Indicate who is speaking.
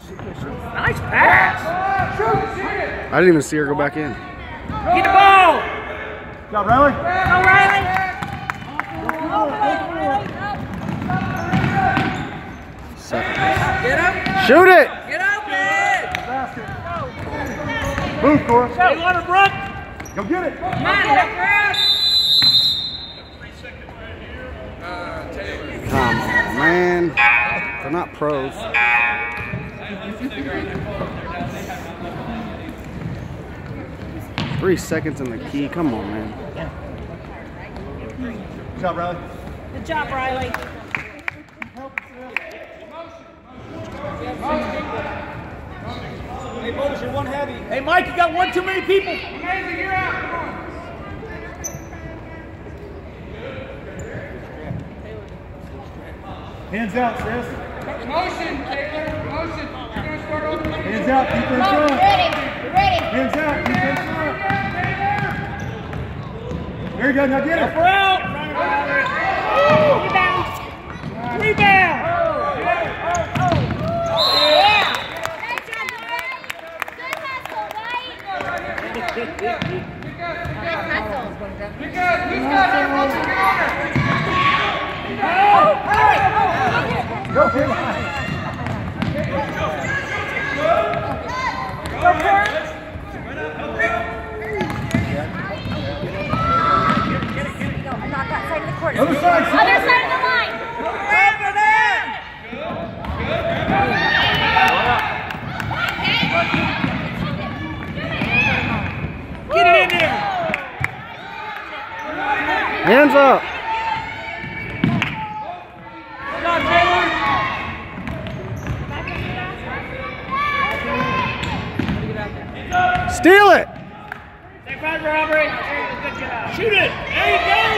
Speaker 1: Nice pass.
Speaker 2: I didn't even see her go back in.
Speaker 1: Get the ball.
Speaker 3: Good job, Riley.
Speaker 1: Go, Riley.
Speaker 2: Second.
Speaker 1: Get up.
Speaker 2: Shoot it!
Speaker 1: Get open.
Speaker 3: Move, Cora.
Speaker 1: Hey, Waterbrook.
Speaker 3: Go get it.
Speaker 1: Come on, Waterbrook.
Speaker 2: Come on, man. They're not pros. 3 seconds in the key. Come on, man.
Speaker 3: Good job, Riley.
Speaker 1: Good job, Riley.
Speaker 3: Hey, Bogus, you're one heavy.
Speaker 1: Hey, Mike, you got one too many people.
Speaker 4: Amazing, you're out. Come on.
Speaker 3: Hands out, sis.
Speaker 4: Motion, Taylor. Motion. You're going to start open.
Speaker 3: Hands out, keep her in front.
Speaker 5: Ready, ready.
Speaker 3: Hands out, keep her in front. There you go, now get her.
Speaker 1: We're out.
Speaker 5: Rebound.
Speaker 1: Rebound.
Speaker 5: Yeah. Nice job, Lauren. Good hustle, right? Nice hustle.
Speaker 4: You got it. Who's got it? Motion, get on her.
Speaker 3: Go, kid.
Speaker 5: Go for it. Go, I'm not that side of the court.
Speaker 3: Other side, sis.
Speaker 5: Other side of the line.
Speaker 1: Get it in there.
Speaker 2: Hands up.
Speaker 1: Good job, Taylor.
Speaker 2: Steal it.
Speaker 1: Take 5 robbery. Good job. Shoot it. There you go.